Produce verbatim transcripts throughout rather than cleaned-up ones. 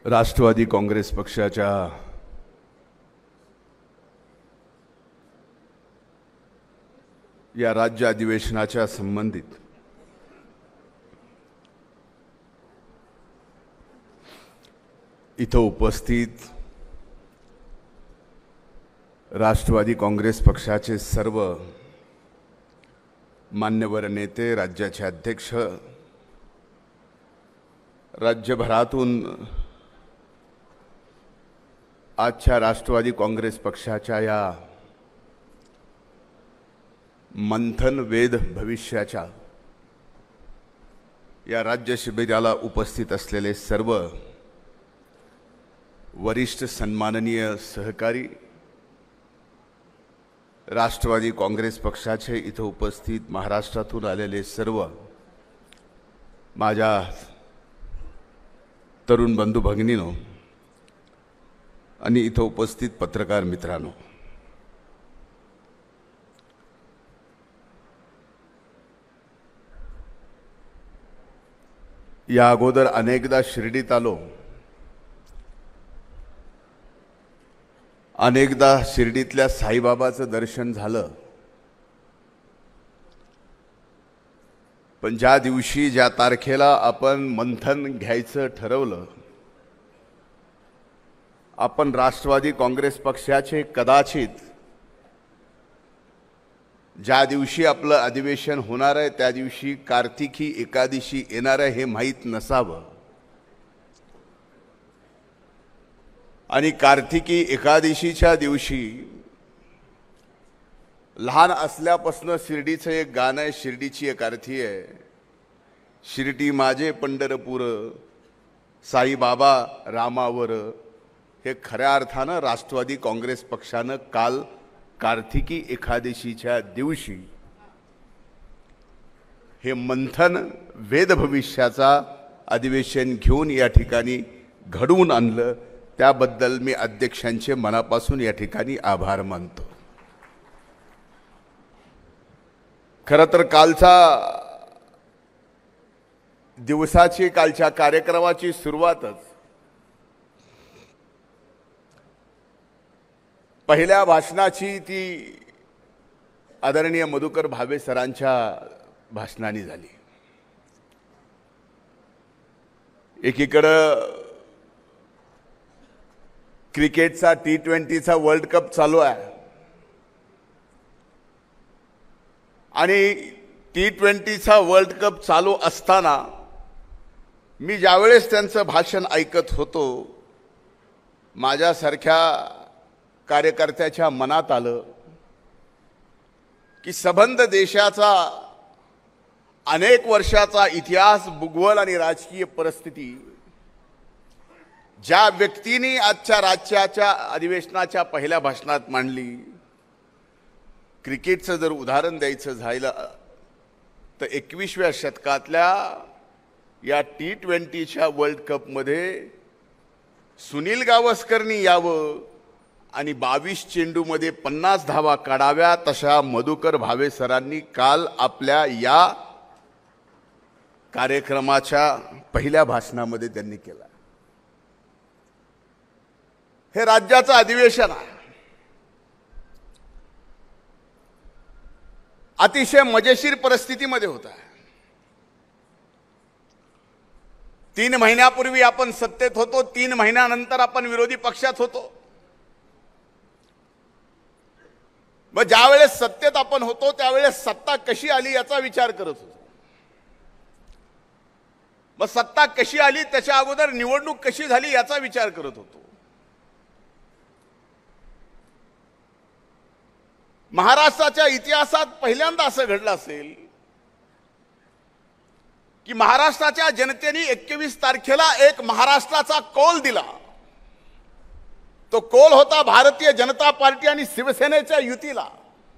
राष्ट्रवादी काँग्रेस पक्षाच्या या राज्य अधिवेशनाच्या संबंधित इथं उपस्थित राष्ट्रवादी काँग्रेस पक्षाचे सर्व मान्यवर नेते, राज्याचे अध्यक्ष, राज्यभरातून आजच्या राष्ट्रवादी काँग्रेस पक्षाच्या या मंथन वेद भविष्याच्या या राज्य शिबिराला उपस्थित असलेले सर्व वरिष्ठ सन्माननीय सहकारी, राष्ट्रवादी काँग्रेस पक्षाचे इथं उपस्थित महाराष्ट्रातून आलेले सर्व माझ्या तरुण बंधू भगिनींनो आणि इथं उपस्थित पत्रकार मित्रांनो, या अगोदर अनेकदा शिर्डीत आलो, अनेकदा शिर्डीतल्या साईबाबाचं दर्शन झालं, पण ज्या दिवशी ज्या तारखेला आपण मंथन घ्यायचं ठरवलं, आपण राष्ट्रवादी काँग्रेस पक्षाचे कदाचित ज्या दिवशी आपलं अधिवेशन होणार आहे त्या दिवशी कार्तिकी एकादशी येणार आहे हे माहीत नसावं आणि कार्तिकी एकादशीच्या दिवशी लहान असल्यापासून शिर्डीचं एक गाणं आहे, शिर्डीची एक आरती आहे, शिर्डी माझे पंढरपूर साई बाबा रामावर. हे खऱ्या अर्थानं राष्ट्रवादी काँग्रेस पक्षानं काल कार्तिकी एकादशीच्या दिवशी हे मंथन वेद भविष्याचा अधिवेशन घेऊन या ठिकाणी घडवून आणलं. त्याबद्दल मी अध्यक्षांचे मनापासून या ठिकाणी आभार मानतो. खरं तर कालचा दिवसाची कालच्या कार्यक्रमाची सुरुवातच पहिल्या भाषणाची ती आदरणीय मधुकर भावे सरांच्या भाषणाने झाली. एकीकडे क्रिकेटचा टी ट्वेंटीचा वर्ल्ड कप चालू आहे आणि टी ट्वेंटीचा वर्ल्ड कप चालू असताना मी ज्यावेळेस त्यांचं भाषण ऐकत होतो, माझ्यासारख्या कार्यकर्त्याच्या मनात आलं की संबंध देशाचा अनेक वर्षाचा इतिहास, भूगोल आणि राजकीय परिस्थिती ज्या व्यक्तीने आजच्या राज्याच्या अधिवेशनाच्या पहिल्या भाषणात मांडली, क्रिकेटचं जर उदाहरण द्यायचं झालं तर एकविसाव्या शतकातल्या या टी ट्वेंटीच्या वर्ल्ड कपमध्ये सुनील गावस्करनी यावं आणि बावीस चेंडूमध्ये पन्नास धावा काढाव्या तशा मधुकर भावे सरांनी काल आपल्या या कार्यक्रमाच्या पहिल्या भाषणामध्ये त्यांनी केला. हे राज्याचं अधिवेशन आहे, अतिशय मजेशीर परिस्थितीमध्ये होत आहे. तीन महिन्यापूर्वी आपण सत्तेत होतो, तीन महिन्यानंतर आपण विरोधी पक्षात होतो. मग ज्यावेळेस सत्तेत आपण होतो त्यावेळेस सत्ता कशी आली याचा विचार करत होतो. मग सत्ता कशी आली त्याच्या अगोदर निवडणूक कशी झाली याचा विचार करत होतो. महाराष्ट्राच्या इतिहासात पहिल्यांदा असं घडलं असेल की महाराष्ट्राच्या जनतेने एकवीस तारखेला एक महाराष्ट्राचा कौल दिला. तो कौल होता भारतीय जनता पार्टी आणि शिवसेनेच्या युतीला.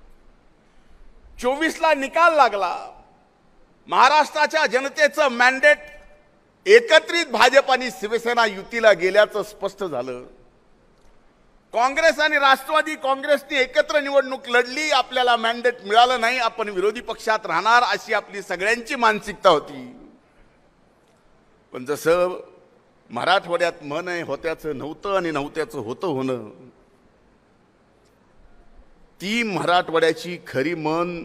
चोवीस ला निकाल लागला. महाराष्ट्राच्या जनतेचं मॅन्डेट एकत्रित भाजप आणि शिवसेना युतीला गेल्याचं स्पष्ट झालं. काँग्रेस आणि राष्ट्रवादी काँग्रेसने एकत्र निवडणूक लढली, आपल्याला मॅन्डेट मिळालं नाही, आपण विरोधी पक्षात राहणार अशी आपली सगळ्यांची मानसिकता होती. पण जसं मराठवाड्यात मन आहे होत्याचं नव्हतं आणि नव्हत्याचं होतं होणं, ती मराठवाड्याची खरी मन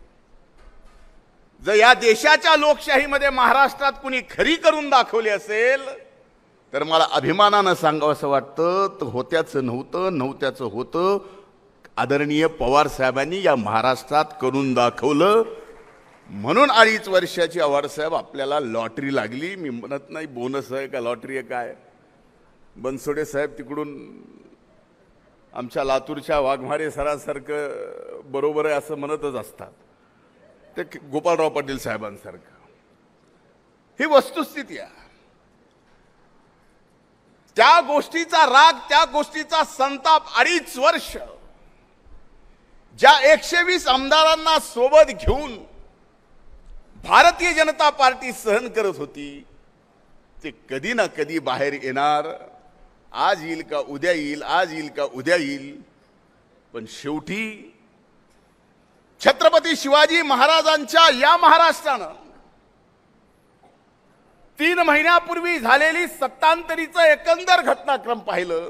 जर या देशाच्या लोकशाहीमध्ये महाराष्ट्रात कुणी खरी करून दाखवली असेल तर मला अभिमानानं सांगावं असं वाटतं, तर होत्याचं नव्हतं नव्हत्याचं होतं आदरणीय पवार साहेबांनी या महाराष्ट्रात करून दाखवलं. म्हणून अडीच वर्षाची पवार साहेब आपल्याला लॉटरी लागली. मी म्हणत नाही बोनस आहे का लॉटरी आहे काय. बनसोडे साहेब तिकडून आमच्या लातूरच्या वाघमारे सरासारखं बरोबर आहे असं म्हणतच असतात, ते गोपाळराव पाटील साहेबांसारखं. ही वस्तुस्थिती आहे. त्या गोष्टीचा राग, त्या गोष्टीचा संताप अडीच वर्ष ज्या एकशे वीस आमदारांना सोबत घेऊन भारतीय जनता पार्टी सहन करत होती ते कधी ना कधी बाहेर येणार. आज येईल का उद्या येईल, आज येईल का उद्या येईल. पण शेवटी छत्रपती शिवाजी महाराजांच्या या महाराष्ट्रानं तीन महिन्यापूर्वी झालेली सत्तांतरीचं एकंदर घटनाक्रम पाहिलं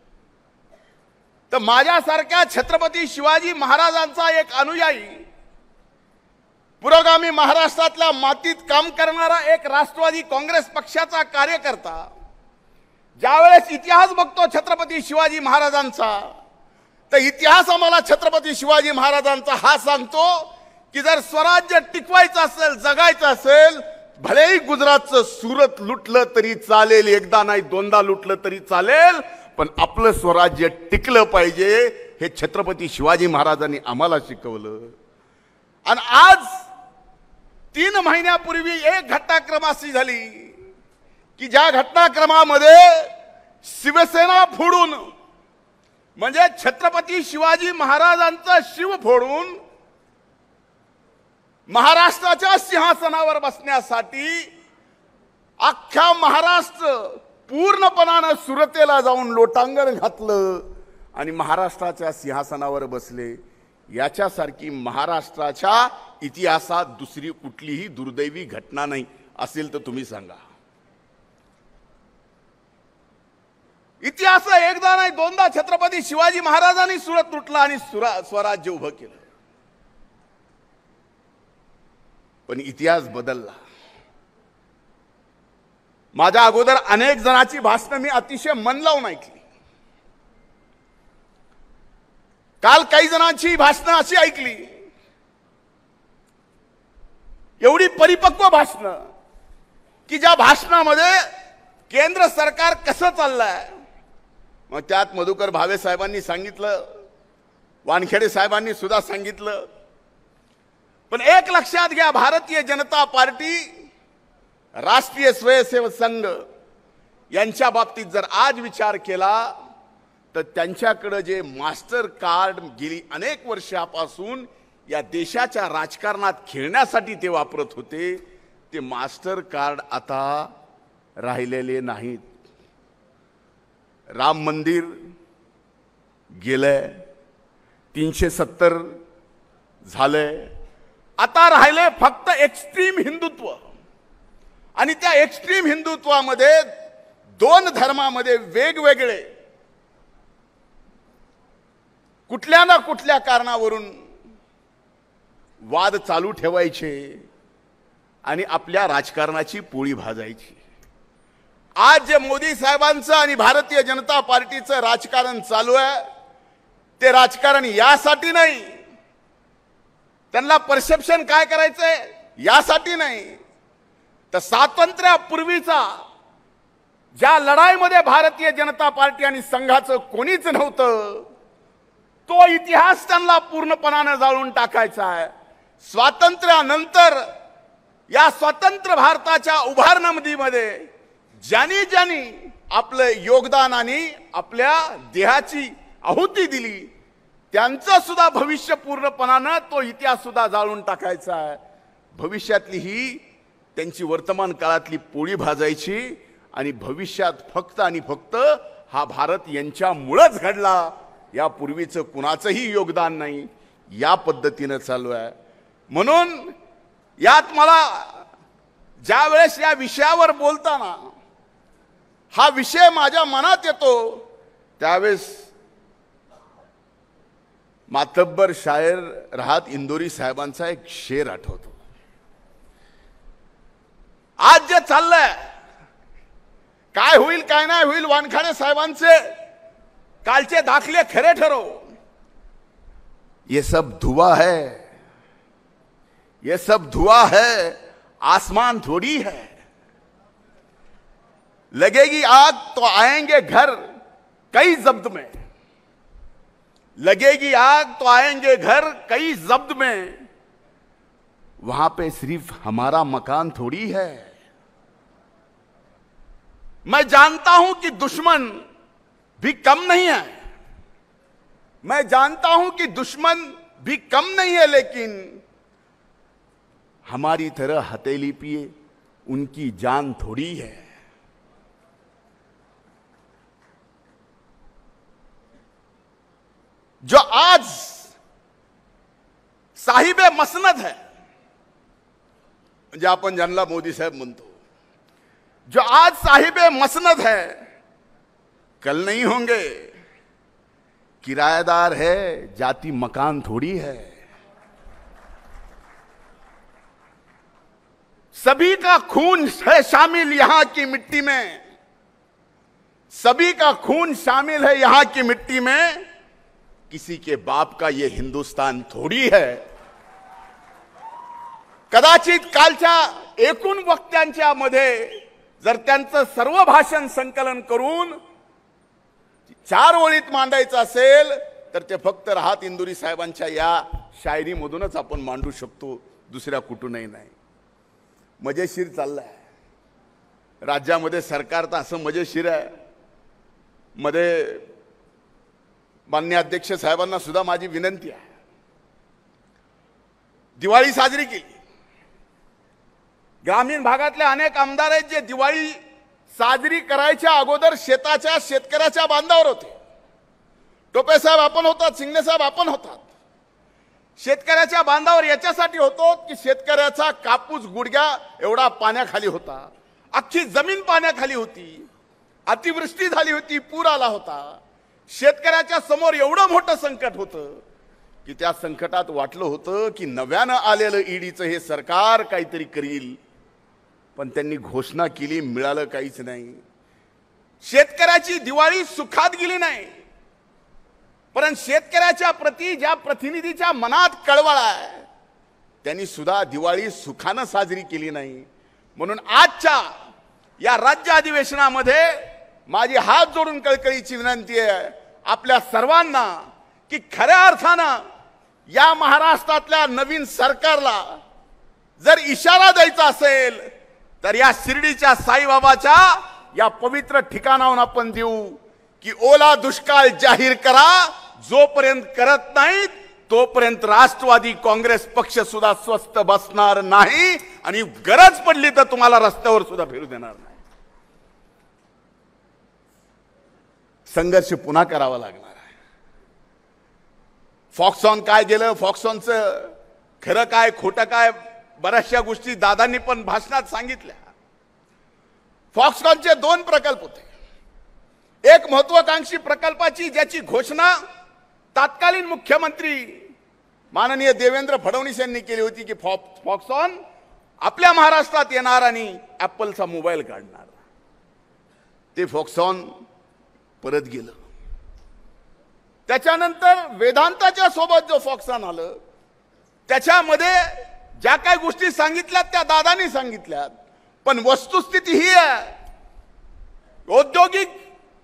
तर माझ्यासारख्या छत्रपती शिवाजी महाराजांचा एक अनुयायी, पुरोगामी महाराष्ट्रातल्या मातीत काम करणारा एक राष्ट्रवादी काँग्रेस पक्षाचा कार्यकर्ता ज्यावेळेस इतिहास बघतो छत्रपती शिवाजी महाराजांचा, तर इतिहास आम्हाला छत्रपती शिवाजी महाराजांचा हा सांगतो की जर स्वराज्य टिकवायचं असेल, जगायचं असेल, भलेही गुजरातचं सुरत लुटलं तरी चालेल, एकदा नाही दोनदा लुटलं तरी चालेल, पण आपलं स्वराज्य टिकलं पाहिजे हे छत्रपती शिवाजी महाराजांनी आम्हाला शिकवलं. आणि आज तीन महिन्यापूर्वी एक घटनाक्रम अशी झाली की ज्या घटनाक्रमामध्ये शिवसेना फोडून म्हणजे छत्रपती शिवाजी महाराजांचं शिव फोडून महाराष्ट्राच्या सिंहासनावर बसण्यासाठी अख्खा महाराष्ट्र पूर्णपणानं सुरतेला जाऊन लोटांगण घातलं आणि महाराष्ट्राच्या सिंहासनावर बसले. याच्यासारखी महाराष्ट्राच्या इतिहासात दुसरी कुठलीही दुर्दैवी घटना नाही. असेल तर तुम्ही सांगा. इतिहास एकदा नाही दोनदा छत्रपती शिवाजी महाराजांनी सुरत लुटला आणि स्वराज्य उभं केलं, पण इतिहास बदलला. माझ्या अगोदर अनेक जणांची भाषणं मी अतिशय मन लावून ऐकली. काल काही जणांची भाषणं अशी ऐकली, एवढी परिपक्व भाषणं की ज्या भाषणामध्ये केंद्र सरकार कसं चाललंय, मग त्यात मधुकर भावे साहेबांनी सांगितलं, वानखेडे साहेबांनी सुद्धा सांगितलं. पण एक लक्षात घ्या, भारतीय जनता पार्टी, राष्ट्रीय स्वयंसेवक संघ यांच्या बाबतीत जर आज विचार केला तर त्यांच्याकडे जे मास्टर कार्ड गेली अनेक वर्षापासून या देशाच्या राजकारणात खेळण्यासाठी ते वापरत होते, ते मास्टर कार्ड आता राहिलेले नाहीत. राम मंदिर गेलंय, तीनशे सत्तर झालंय, आता राहिले फक्त एक्स्ट्रीम हिंदुत्व. आणि त्या एक्स्ट्रीम हिंदुत्वामध्ये दोन धर्मामध्ये वेगवेगळे कुठल्या ना कुठल्या कारणावरून वाद चालू ठेवायचे आणि आपल्या राजकारणाची पोळी भाजायची. आज जे मोदी साहेबांचं आणि भारतीय जनता पार्टीचं राजकारण चालू आहे ते राजकारण यासाठी नाही, त्यांना परसेप्शन काय करायचंय यासाठी नाही, तर स्वातंत्र्यापूर्वीचा ज्या लढाईमध्ये भारतीय जनता पार्टी आणि संघाचं कोणीच नव्हतं तो इतिहास त्यांना पूर्णपणाने जाळून टाकायचा आहे. स्वातंत्र्यानंतर या स्वतंत्र भारताच्या उभारणीमध्ये ज्यांनी ज्यांनी आपलं योगदान आणि आपल्या देहाची आहुती दिली त्यांचं सुद्धा भविष्य पूर्णपणाने तो इतिहास सुद्धा जाळून टाकायचा आहे. भविष्यातली ही त्यांची वर्तमान काळातली पोळी भाजायची आणि भविष्यात फक्त आणि फक्त हा भारत यांच्यामुळेच घडला, यापूर्वीचं कुणाचंही योगदान नाही, या पद्धतीने चालू आहे. म्हणून यात मला ज्या वेळेस या विषयावर बोलताना हा विषय माझ्या मनात येतो त्यावेळेस मातब्बर शायर राहत इंदोरी साहेबांचा एक शेर आठवतो. आज जे चाललंय, काय होईल काय नाही होईल, वानखाडे साहेबांचे कालचे दाखले खरे ठरो, ये सब धुआं है, ये सब धुआं है, आसमान थोड़ी है. लगेगी आग तो आएंगे घर कई जब्त में, लगेगी आग तो आएंगे घर कई जब्त में, वहां पे सिर्फ हमारा मकान थोड़ी है. मैं जानता हूं कि दुश्मन भी कम नहीं है, मैं जानता हूं कि दुश्मन भी कम नहीं है, लेकिन हमारी तरह हथेली पिए उनकी जान थोड़ी है. जो आज साहिबे मसनद है, म्हणजे आपण ज्यांना मोदी साहेब म्हणतो, जो आज साहिबे मसनद है कल नहीं होंगे. किराएदार है जाति मकान थोड़ी है. सभी का खून है शामिल यहां की मिट्टी में, सभी का खून शामिल है यहां की मिट्टी में, किसी के बाप का ये हिंदुस्तान थोड़ी है. कदाचित कालच्या एकूण वक्त्यांच्या मध्ये जर त्यांचं सर्व भाषण संकलन करून चार ओळीत मांडायचं असेल तर ते फक्त राहत इंदुरी साहेबांच्या या शायरीमधूनच आपण मांडू शकतो, दुसऱ्या कुठूनही नाही. मजेशीर चाललाय राज्यामध्ये सरकार, तर असं मजेशीर आहे. मध्ये माननीय अध्यक्ष साहेबांना सुद्धा माझी विनंती आहे, दिवाळी साजरी केली. ग्रामीण भागातले अनेक आमदार आहेत जे दिवाळी साजरी करायच्या अगोदर शेताच्या शेतकऱ्याच्या बांधावर होते. टोपे साहेब आपण होतात, सिंगणे साहेब आपण होतात. शेतकऱ्याच्या बांधावर याच्यासाठी होतो की शेतकऱ्याचा कापूस गुडघ्या एवढा पाण्याखाली होता, अख्खी जमीन पाण्याखाली होती, अतिवृष्टी झाली होती, पूर आला होता. शेतकऱ्याच्या समोर एवढं मोठं संकट होतं की त्या संकटात वाटलं होतं की नव्यानं आलेलं ईडीचं हे सरकार काहीतरी करील, पण त्यांनी घोषणा केली, मिळालं काहीच नाही. शेतकऱ्याची दिवाळी सुखात गेली नाही, परंतु शेतकऱ्याच्या प्रती ज्या प्रतिनिधीच्या मनात कळवळ आहे त्यांनी सुद्धा दिवाळी सुखानं साजरी केली नाही. म्हणून आजच्या या राज्य अधिवेशनामध्ये माझी हात जोडून कळकळीची विनंती आहे आपल्या सर्वांना की खऱ्या अर्थानं या महाराष्ट्रातल्या नवीन सरकारला जर इशारा द्यायचा असेल तर या शिर्डीच्या साईबाबाच्या या पवित्र ठिकाणाहून आपण देऊ की ओला दुष्काळ जाहीर करा. जोपर्यंत करत नाही तोपर्यंत राष्ट्रवादी काँग्रेस पक्ष सुद्धा स्वस्थ बसणार नाही आणि गरज पडली तर तुम्हाला रस्त्यावर सुद्धा फिरू देणार नाही. संघर्ष पुन्हा करावा लागणार आहे. फॉक्सॉन काय गेलं, फॉक्सॉनचं खरं काय खोटं काय, बऱ्याचशा गोष्टी दादांनी पण भाषणात सांगितल्या. फॉक्सकॉनचे दोन प्रकल्प होते. एक महत्वाकांक्षी प्रकल्पाची ज्याची घोषणा तत्कालीन मुख्यमंत्री माननीय देवेंद्र फडणवीस यांनी केली होती की फॉक्सॉन आपल्या महाराष्ट्रात येणार आणि ॲपलचा मोबाईल काढणार. ते फॉक्सॉन परत गेलं. त्याच्यानंतर वेदांताच्या सोबत जो फॉक्सॉन आलं त्याच्यामध्ये ज्या काही गोष्टी सांगितल्यात त्या दादांनी सांगितल्यात, पण वस्तुस्थिती ही आहे औद्योगिक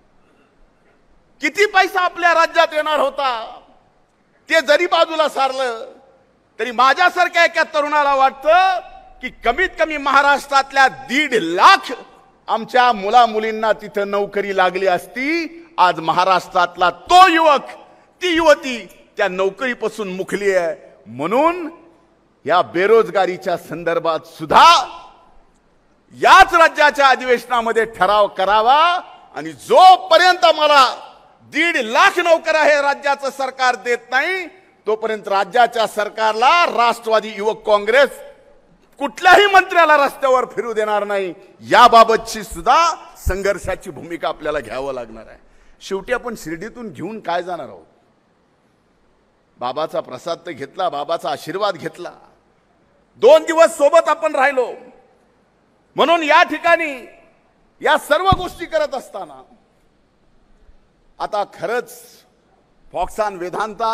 किती पैसा आपल्या राज्यात येणार होता ते जरी बाजूला सारलं तरी माझ्यासारख्या एका तरुणाला वाटतं की कमीत कमी महाराष्ट्रातल्या दीड लाख आमच्या मुला मुलींना तिथं नोकरी लागली असती. आज महाराष्ट्रातला तो युवक ती युवती त्या नोकरीपासून मुखली आहे. म्हणून या बेरोजगारीच्या संदर्भात सुद्धा याच राज्याच्या अधिवेशनामध्ये ठराव करावा आणि जोपर्यंत मला दीड लाख नोकऱ्या हे राज्याचं सरकार देत नाही तोपर्यंत राज्याच्या सरकारला राष्ट्रवादी युवक काँग्रेस कुठल्याही मंत्र्याला रस्त्यावर फिरू देणार नाही, याबाबतची सुद्धा संघर्षाची भूमिका आपल्याला घ्यावं लागणार आहे. शेवटी आपण शिर्डीतून घेऊन काय जाणार आहोत? बाबाचा प्रसाद तर घेतला, बाबाचा आशीर्वाद घेतला, दोन दिवस सोबत आपण राहिलो. म्हणून या ठिकाणी या सर्व गोष्टी करत असताना आता खरंच फॉक्सान वेदांता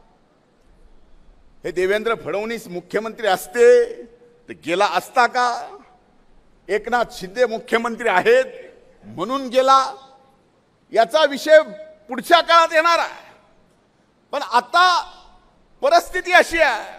हे देवेंद्र फडणवीस मुख्यमंत्री असते तर गेला असता का? एकनाथ शिंदे मुख्यमंत्री आहेत म्हणून गेला, याचा विषय पुढच्या काळात येणार आहे. पण आता परिस्थिती अशी आहे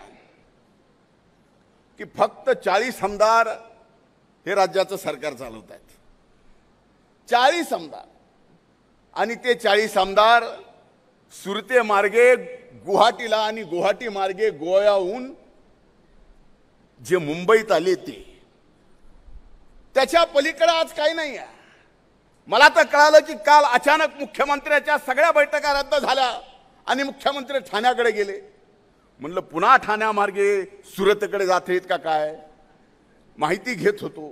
की फक्त चाळीस आमदार हे राज्याचं सरकार चालवत आहेत. चाळीस आमदार, आणि ते चाळीस आमदार सुरते मार्गे गुवाहाटीला आणि गुवाहाटी मार्गे गोव्याहून जे मुंबईत आले ते, त्याच्या पलीकडे आज काही नाही आहे. मला तर कळालं की काल अचानक मुख्यमंत्र्याच्या सगळ्या बैठका रद्द झाल्या आणि मुख्यमंत्री ठाण्याकडे गेले. म्हणलं पुन्हा ठाण्यामार्गे सुरतकडे जात आहेत का काय, माहिती घेत होतो.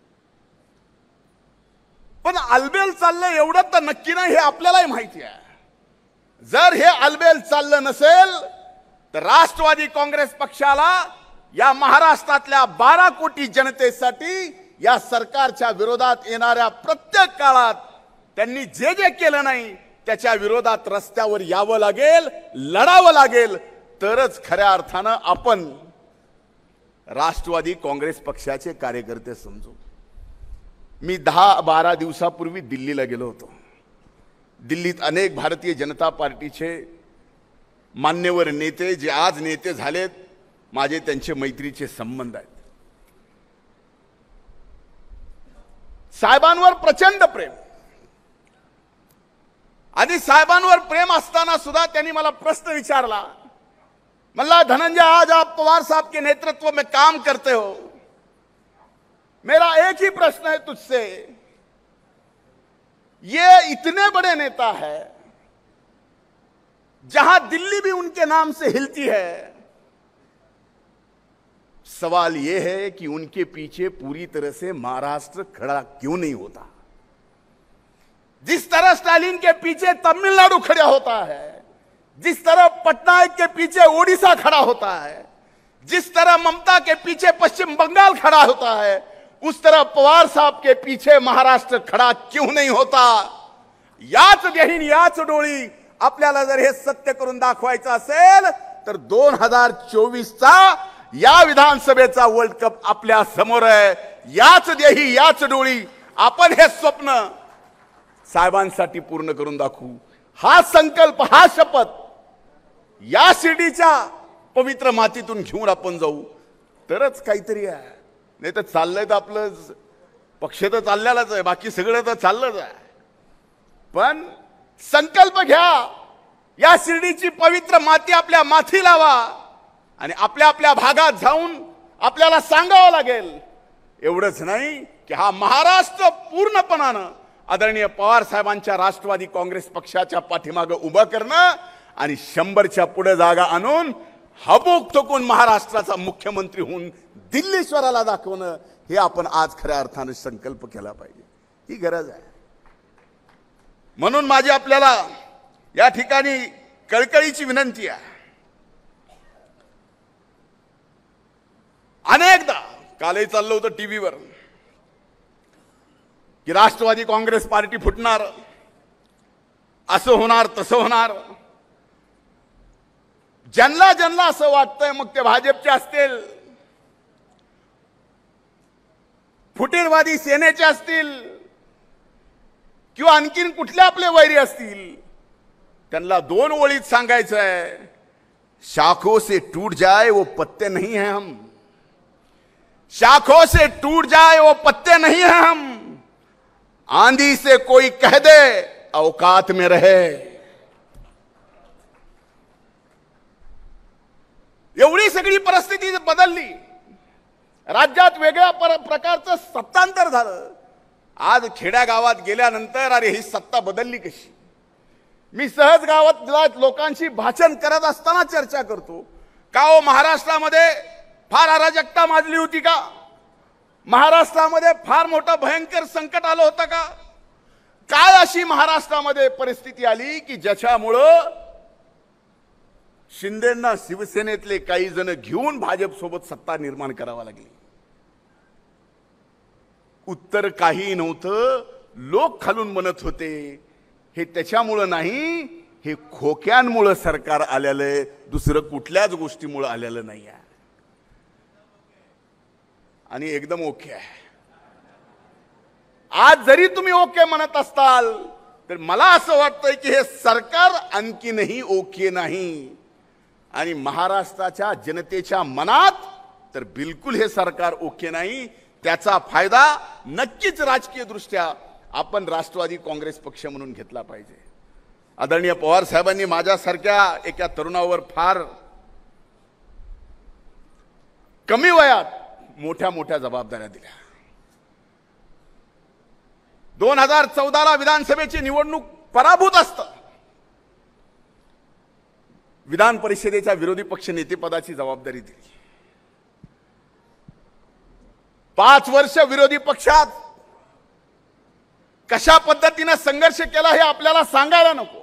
पण आलबेल चाललं एवढं तर नक्की नाही हे आपल्यालाही माहिती आहे. जर हे आलबेल चाललं नसेल तर राष्ट्रवादी काँग्रेस पक्षाला या महाराष्ट्रातल्या बारा कोटी जनतेसाठी या सरकारच्या विरोधात येणाऱ्या प्रत्येक काळात त्यांनी जे जे केलं नाही त्याच्या विरोधात रस्त्यावर यावं लागेल, लढावं लागेल, तरच खऱ्या अर्थानं आपण राष्ट्रवादी काँग्रेस पक्षाचे कार्यकर्ते समजू. मी दहा बारा दिवसापूर्वी दिल्लीला गेलो होतो. दिल्लीत अनेक भारतीय जनता पार्टीचे मान्यवर नेते, जे आज नेते झालेत, माझे त्यांचे मैत्रीचे संबंध आहेत. साहेबांवर प्रचंड प्रेम, आणि साहेबांवर प्रेम असताना सुद्धा त्यांनी मला प्रश्न विचारला. म्हणला, धनंजय आज आप पवार साहब के नेतृत्व में काम करते हो, मेरा एक ही प्रश्न है तुझसे, ये इतने बड़े नेता है, जहां दिल्ली भी उनके नाम से हिलती है, सवाल ये है कि उनके पीछे पूरी तरह से महाराष्ट्र खड़ा क्यों नहीं होता? जिस तरह स्टालिन के पीछे तमिलनाडु खड़ा होता है, जिस तरह पटनायक के पीछे ओडिशा खड़ा होता है, जिस तरह ममता के पीछे पश्चिम बंगाल खड़ा होता है, उस तरह पवार साहब के पीछे महाराष्ट्र खड़ा क्यों नहीं होता? याच देहीन याच डोळी आपल्याला जर हे सत्य करून दाखवायचं असेल तर दोन हजार चोवीस चा या विधानसभेचा वर्ल्ड कप आपल्या समोर आहे. याच देही याच डोळी आपण हे स्वप्न साहेबांसाठी पूर्ण करून दाखवू. हा संकल्प, हा शपथ या शिर्डीच्या पवित्र मातीतून घेऊन आपण जाऊ, तरच काहीतरी आहे. नाही तर चाललंय तर आपलं पक्ष तर चाललेलाच आहे, बाकी सगळं तर चाललंच आहे. पण संकल्प घ्या, या शिर्डीची पवित्र माती आपल्या माथी लावा, आणि आपल्या आपल्या भागात जाऊन आपल्याला सांगावं लागेल. एवढंच नाही की हा महाराष्ट्र पूर्णपणानं आदरणीय पवार साहेबांच्या राष्ट्रवादी काँग्रेस पक्षाच्या पाठीमागे उभं करणं आणि शंभरच्या पुढे जागा आणून हबूक ठोकून महाराष्ट्राचा मुख्यमंत्री होऊन दिल्लीश्वराला दाखवणं, हे आपण आज खऱ्या अर्थाने संकल्प केला पाहिजे. ही गरज आहे. म्हणून माझी आपल्याला या ठिकाणी कळकळीची विनंती आहे. अनेकदा कालही चाललं होतं टीव्हीवर की राष्ट्रवादी काँग्रेस पार्टी फुटणार, असं होणार, तसं होणार. ज्यांना ज्यांना असं वाटतंय, मग ते भाजपचे असतील, फुटीरवादी सेनेचे असतील, किंवा आणखीन कुठले आपले वैरी असतील, त्यांना दोन ओळीत सांगायचं आहे, शाखों से टूट जाए वो पत्ते नहीं हैं हम, शाखों से टूट जाए वो पत्ते नहीं हैं हम, आंधी से कोई कह दे औकात में रहे. एवढी सगळी परिस्थिती बदलली, राज्यात वेगळ्या प्रकारचं सत्तांतर झालं. आज खेड्या गावात गेल्यानंतर अरे ही सत्ता बदलली कशी? मी सहज गावात लोकांशी भाषण करत असताना चर्चा करतो का हो महाराष्ट्रामध्ये फार अराजकता माजली होती का? महाराष्ट्रामध्ये फार मोठं भयंकर संकट आलं होतं का? काय अशी महाराष्ट्रामध्ये परिस्थिती आली की ज्याच्यामुळं शिंदेंना शिवसेनेतले काही जण घेऊन भाजप सोबत सत्ता निर्माण करावा लागली? उत्तर काही नव्हतं. लोक खालून म्हणत होते हे त्याच्यामुळं नाही, हे खोक्यांमुळं सरकार आलेलं आहे, दुसरं कुठल्याच गोष्टीमुळं आलेलं नाही आहे. आणि एकदम ओके आहे. आज जरी तुम्ही ओके म्हणत असताल तर मला असं वाटतंय की हे सरकार आणखीनही ओके नाही. आणि महाराष्ट्राच्या जनतेच्या मनात तर बिलकुल हे सरकार ओके नाही. त्याचा फायदा नक्कीच राजकीय दृष्ट्या आपण राष्ट्रवादी काँग्रेस पक्ष म्हणून घेतला पाहिजे. आदरणीय पवार साहेबांनी माझ्यासारख्या एका तरुणावर फार कमी वयात मोठ्या मोठ्या जबाबदाऱ्या दिल्या. दोन हजार चौदाला विधानसभेची निवडणूक पराभूत असतं विधान परिषदेच्या विरोधी पक्ष नेतेपदाची जबाबदारी दिली. पाच वर्ष विरोधी पक्षात कशा पद्धतीने संघर्ष केला हे आपल्याला सांगायला नको,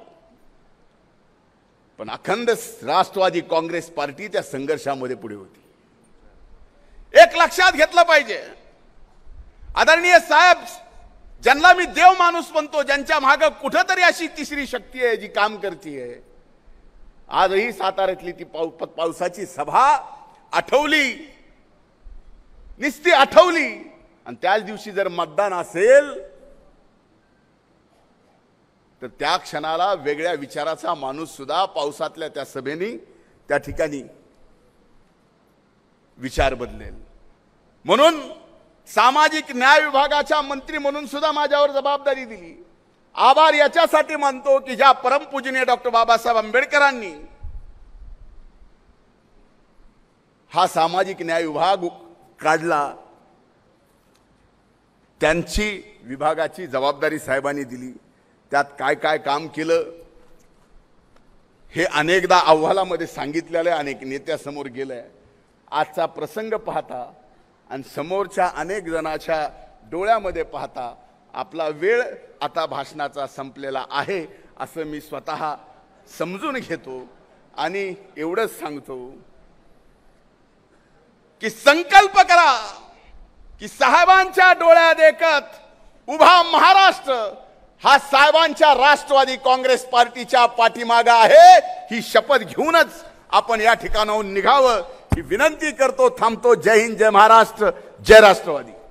पण अखंड राष्ट्रवादी काँग्रेस पार्टी त्या संघर्षामध्ये पुढे होती. एक लक्षात घेतलं पाहिजे, आदरणीय साहेब ज्यांना मी देव माणूस म्हणतो, ज्यांच्या मागे कुठेतरी अशी तिसरी शक्ती आहे जी काम करते, आजही साताऱ्यातली ती पाऊ पावसाची सभा आठवली, निस्ती आठवली. आणि त्याच दिवशी जर मतदान असेल तर त्या क्षणाला वेगळ्या विचाराचा माणूस सुद्धा पावसातल्या त्या सभेनी त्या ठिकाणी विचार बदलेल. म्हणून सामाजिक न्याय विभागाच्या मंत्री म्हणून सुद्धा माझ्यावर जबाबदारी दिली. आभार याच्यासाठी मानतो की ज्या परमपूजनीय डॉक्टर बाबासाहेब आंबेडकरांनी हा सामाजिक न्याय विभाग काढला, त्यांची विभागाची जबाबदारी साहेबांनी दिली. त्यात काय काय काम केलं हे अनेकदा अहवालामध्ये सांगितलेलं आहे, अनेक नेत्यासमोर गेलंय. आजचा प्रसंग पाहता आणि समोरच्या अनेक जणांच्या डोळ्यामध्ये पाहता आपला वेळ आता भाषणाचा संपलेला आहे असं मी स्वतः समजून घेतो. आणि एवढंच सांगतो की संकल्प करा की साहेबांच्या डोळ्यात देखत उभा महाराष्ट्र हा साहेबांच्या राष्ट्रवादी काँग्रेस पार्टीच्या पाठीमागा आहे, ही शपथ घेऊनच आपण या ठिकाणाहून निघावं ही विनंती करतो. थांबतो. जय हिंद, जय महाराष्ट्र, जय राष्ट्रवादी.